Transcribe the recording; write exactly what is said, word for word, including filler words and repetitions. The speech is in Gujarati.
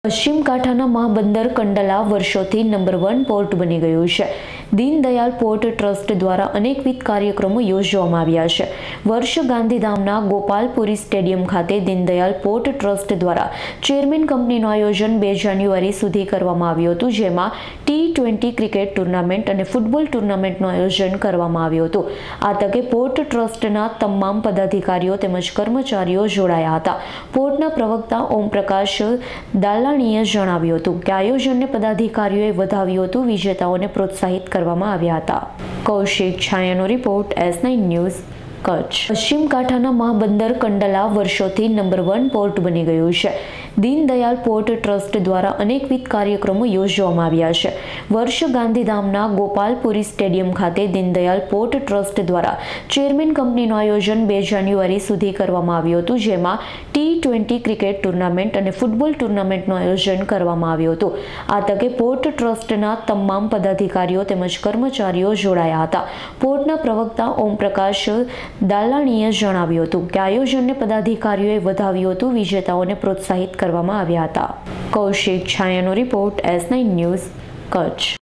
પશ્ચિમ કાંઠાના મહાબંદર કંડલા વર્ષોથી નંબર વન પોર્ટ બની ગયું છે। દીનદયાલ પોર્ટ ટ્રસ્ટ દ્વારા અનેકવિધ કાર્યક્રમો યોજવામાં આવ્યા છે। વર્ષ ગાંધીધામના ગોપાલપુરી સ્ટેડિયમ ખાતે દીનદયાલ પોર્ટ ટ્રસ્ટ દ્વારા ચેરમેન કંપનીનું આયોજન બે જાન્યુઆરી સુધી કરવામાં આવ્યું હતું, જેમાં ટી ટ્વેન્ટી ક્રિકેટ ટુર્નામેન્ટ અને ફૂટબોલ ટુર્નામેન્ટનું આયોજન કરવામાં આવ્યું હતું। આ તકે પોર્ટ ટ્રસ્ટના તમામ પદાધિકારીઓ તેમજ કર્મચારીઓ જોડાયા હતા। પોર્ટના પ્રવક્તા ઓમપ્રકાશ દાલાણીએ જણાવ્યું હતું કે આયોજનને પદાધિકારીઓએ વધાવ્યું હતું, વિજેતાઓને પ્રોત્સાહિત કરવામાં આવ્યા હતા। કૌશિક છાયાનો report, S nine news, Kutch. પશ્ચિમ કાંઠાના મહાબંદર કંડલા વર્ષોથી નંબર વન પોર્ટ બની ગયું છે। દીનદયાલ પોર્ટ ટ્રસ્ટ દ્વારા અનેકવિધ કાર્યક્રમો યોજવામાં આવ્યા છે। વર્ષ ગાંધીધામના ગોપાલપુરી સ્ટેડિયમ ખાતે દીનદયાલ પોર્ટ ટ્રસ્ટ દ્વારા ચેરમેન કંપનીનું આયોજન બે જાન્યુઆરી સુધી કરવામાં આવ્યું હતું, જેમાં ટી ટ્વેન્ટી ક્રિકેટ ટુર્નામેન્ટ અને ફૂટબોલ ટુર્નામેન્ટનું આયોજન કરવામાં આવ્યું હતું। આ તકે પોર્ટ ટ્રસ્ટના તમામ પદાધિકારીઓ તેમજ કર્મચારીઓ જોડાયા હતા। પોર્ટના પ્રવક્તા ઓમપ્રકાશ દાલાણીએ જણાવ્યું હતું કે આયોજનને પદાધિકારીઓએ વધાવ્યું હતું, વિજેતાઓને પ્રોત્સાહિત કરવામાં આવ્યા હતા। કૌશિક છાયાનો report, S nine news, Kutch.